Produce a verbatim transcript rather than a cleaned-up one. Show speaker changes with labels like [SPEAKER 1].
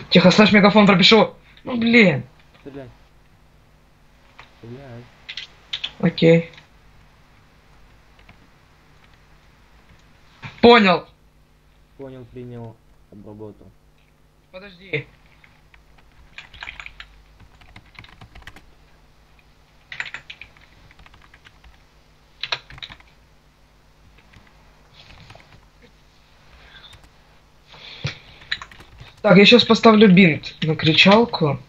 [SPEAKER 1] Тихо, слышь, мегафон пропишу. Ну блин.
[SPEAKER 2] Стреляй. Стреляй.
[SPEAKER 1] Окей. Понял.
[SPEAKER 2] Понял, принял, обработал.
[SPEAKER 1] Подожди. Так, я сейчас поставлю бинт на кричалку.